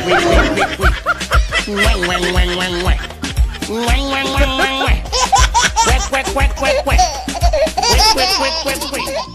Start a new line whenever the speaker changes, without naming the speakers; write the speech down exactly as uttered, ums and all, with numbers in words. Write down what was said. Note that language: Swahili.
Wih, wih, wih, wih. Weng, weng, weng, weng, weng. Weng, weng, weng, weng, weng. Wek, wek, wek, wek, wek. Wek, wek, wek, wek, wek.